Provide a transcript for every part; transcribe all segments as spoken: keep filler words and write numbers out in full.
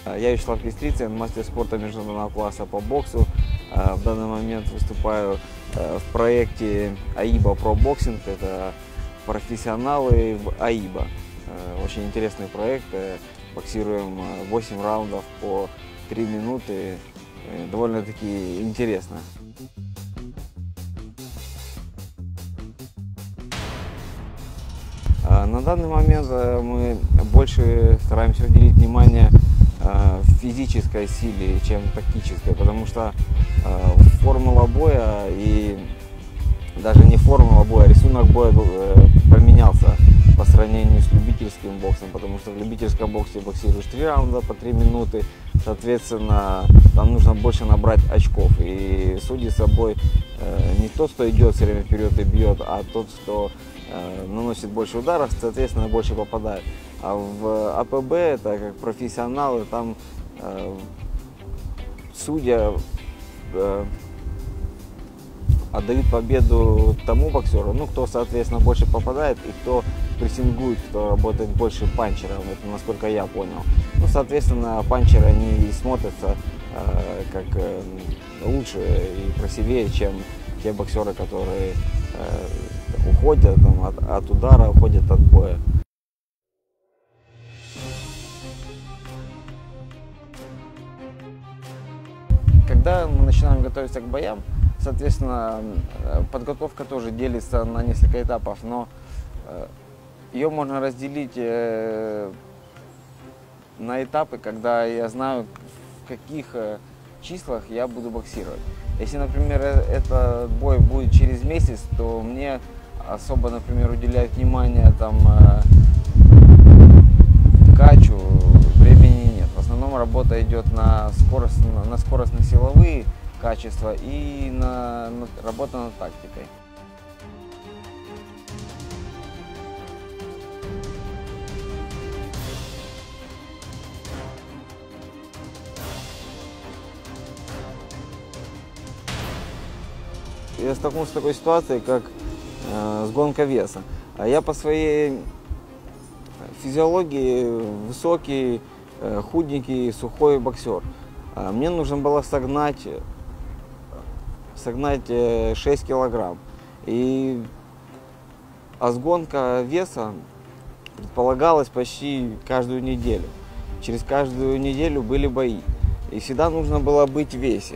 Я Вячеслав Кистрицын, мастер спорта международного класса по боксу. В данный момент выступаю в проекте АИБА Pro Boxing. Это профессионалы в АИБА. Очень интересный проект. Боксируем восемь раундов по три минуты. Довольно-таки интересно. На данный момент мы больше стараемся уделить внимание физической силе, чем тактической, потому что формула боя и даже не формула боя, а рисунок боя поменялся по сравнению с любительским боксом, потому что в любительском боксе боксируешь три раунда по три минуты, соответственно, там нужно больше набрать очков, и судит собой не тот, кто идет все время вперед и бьет, а тот, кто наносит больше ударов, соответственно, больше попадает. А в АПБ это как профессионалы, там э, судья э, отдают победу тому боксеру, ну, кто, соответственно, больше попадает и кто прессингует, кто работает больше панчером, это насколько я понял. Ну, соответственно, панчеры, они смотрятся э, как э, лучше и красивее, чем те боксеры, которые э, уходят там, от, от удара, уходят от боя. Когда мы начинаем готовиться к боям, соответственно, подготовка тоже делится на несколько этапов, но ее можно разделить на этапы, когда я знаю, в каких числах я буду боксировать. Если, например, этот бой будет через месяц, то мне особо, например, уделять внимание там качу, времени нет. В основном работа идет на скорость, на скоростно-силовые качества и на, на работа над тактикой. Я столкнулся с такой ситуацией, как э, сгонка веса. А я по своей физиологии высокий, э, худенький, сухой боксер. А мне нужно было согнать, согнать шесть килограмм. И, а сгонка веса предполагалась почти каждую неделю. Через каждую неделю были бои. И всегда нужно было быть в весе.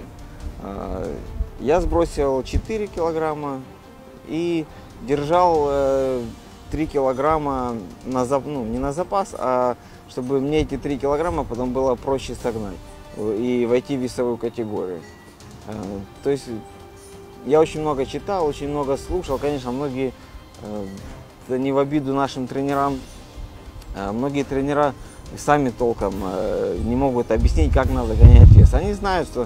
Я сбросил четыре килограмма и держал три килограмма на, ну, не на запас, а чтобы мне эти три килограмма потом было проще согнать и войти в весовую категорию. То есть я очень много читал, очень много слушал. Конечно, многие, это не в обиду нашим тренерам, многие тренера сами толком не могут объяснить, как надо гонять вес. Они знают, что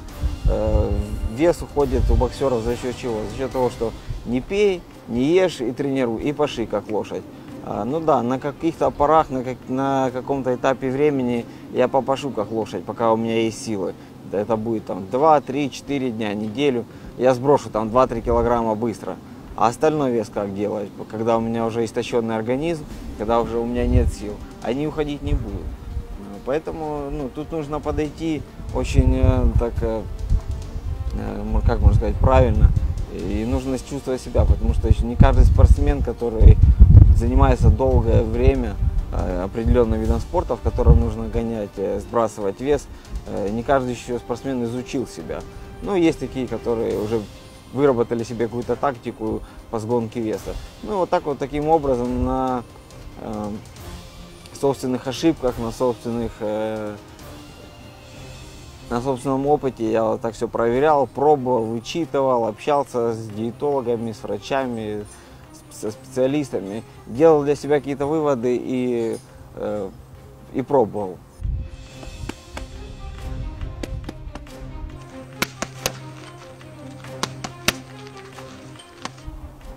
вес уходит у боксеров за счет чего? За счет того, что не пей, не ешь и тренируй, и паши как лошадь. Ну да, на каких-то порах, на, как, на каком-то этапе времени я попашу как лошадь, пока у меня есть силы. Это будет там два, три, четыре дня, неделю. Я сброшу там два-три килограмма быстро. А остальной вес как делать, когда у меня уже истощенный организм, когда уже у меня нет сил, они уходить не будут. Поэтому ну, тут нужно подойти очень так, как можно сказать, правильно. И нужно чувствовать себя, потому что еще не каждый спортсмен, который занимается долгое время определенным видом спорта, в котором нужно гонять, сбрасывать вес, не каждый еще спортсмен изучил себя. Ну, есть такие, которые уже выработали себе какую-то тактику по сгонке веса. Ну, вот так вот, таким образом, на э, собственных ошибках, на собственных, э, на собственном опыте я вот так все проверял, пробовал, вычитывал, общался с диетологами, с врачами, со специалистами, делал для себя какие-то выводы и, э, и пробовал.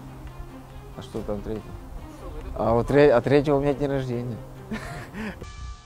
А что там третий? А вот тре- а третьего у меня день рождения.